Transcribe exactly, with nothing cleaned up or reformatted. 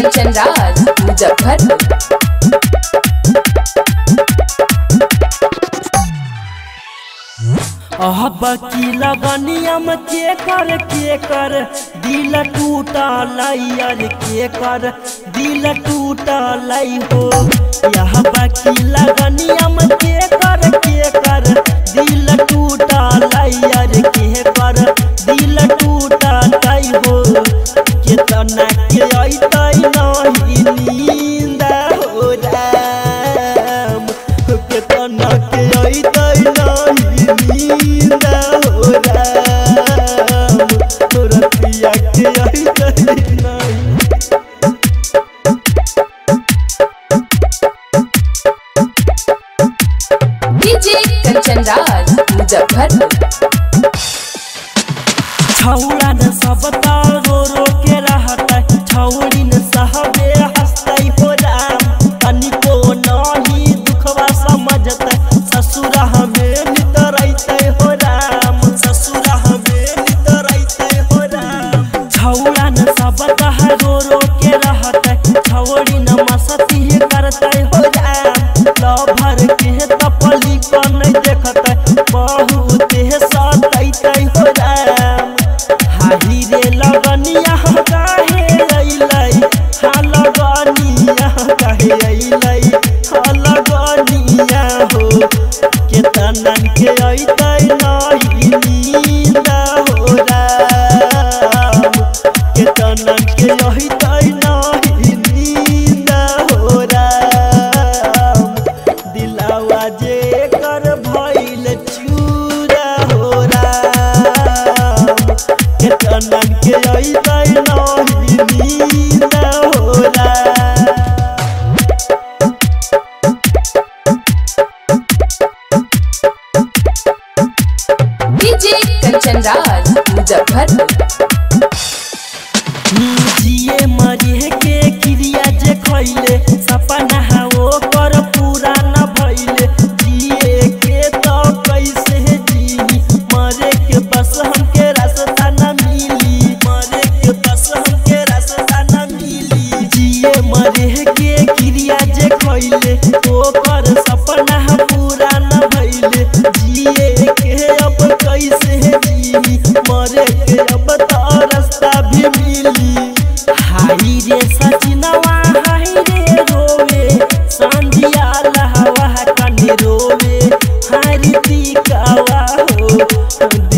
कंचन राज मुजफ्फरपुर। अब की लगनिया में के कर के कर दिल टूटा लैयर के कर दिल टूटा लै हो। यहाँ की लगनिया में के कर के कर दिल टूटा लैयर के कर दिल टूटा लै हो। कितना के अतै नहीं नींद हो राम, कितना के अतै नहीं नींद हो राम, तोरा पिया के अतै नहीं। डीजे कंचन राज मुजफ्फरपुर। छौड़ा न सब रो रो के रहता, छौड़ी न सहबे हंसतै हो राम। तनिको नहीं दुखवा समझतै, ससुरा हमें नितरैतै हो राम, ससुरा हमें नितरैतै हो राम। छौड़ा न सब रो रो के रहता, छौड़ी न मस्ती करतै हो राम। लभर के तपली को नहीं देखतै, बहुत सतैतै हो राम। हाही रे लगनिया काहे अइलै, हा लगनिया काहे अइलै, हा लगनिया हो। केतना के अइतै नहीं नींद हो राम, केतना के अइतै नहीं नींद हो राम। दिलवा जे कर भइल चूरा हो राम, केतना के अइतै नहीं नींद हो राम। डीजे कंचन राज मुजफ्फरपुर। जिए मरे के क्रिया जे खैले, सपना वो कर पूरा न भइले। जिए के तो कैसे जीवी, मरे के बस हमके रास्ता न मिली, मरे के बस हमके रास्ता न मिली। जिए मरे के क्रिया जे खैले, ओकर सपना पूरा न भइले। जिए के अब कैसे जीवी, मरे के अब तो रास्ता भी मिली। हाई रे सजनवा हाई रे रोवे, संधिया लहवा कने रोवे, हारी टिकावा हो।